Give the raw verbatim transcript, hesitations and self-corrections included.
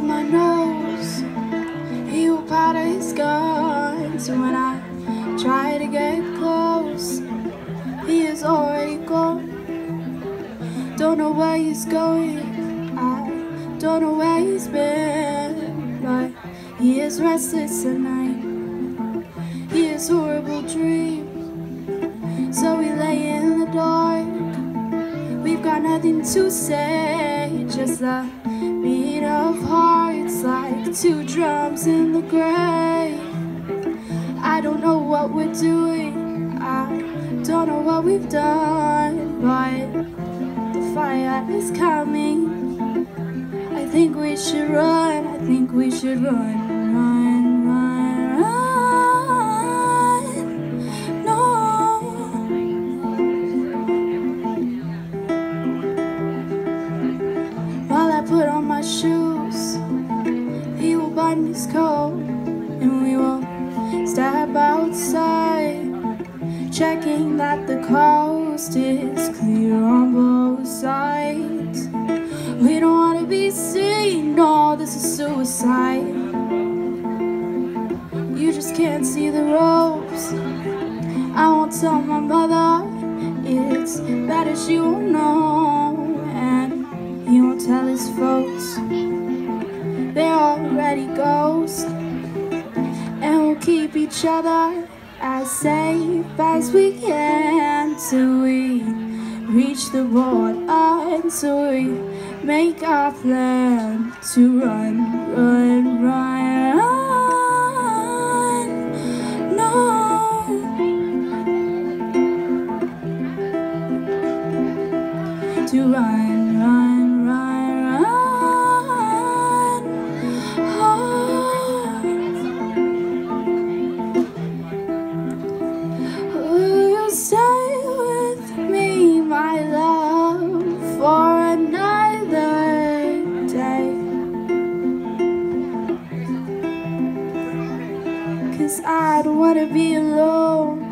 my nose. He will powder his guns when I try to get close. He is already gone. Don't know where he's going. I don't know where he's been, but he is restless at night. He has horrible dreams, so we lay in the dark. We've got nothing to say, just a beat of hearts like two drums in the grave. I don't know what we're doing, I don't know what we've done, but the fire is coming. I think we should run, I think we should run, run, run, run, no. While I put on my shoes, he will button his coat, and we will step outside, checking that the coast is clear on both sides. We don't want to be seen, no, this is suicide. You just can't see the ropes. I won't tell my mother, it's better she won't know. And he won't tell his folks, they're already ghosts. And we'll keep each other as safe as we can till we reach the border, until we make our plan to run, run, run, run, no. To run, run, run, run, oh. Will you stay with me, my love, for another day? 'Cause I don't wanna be alone.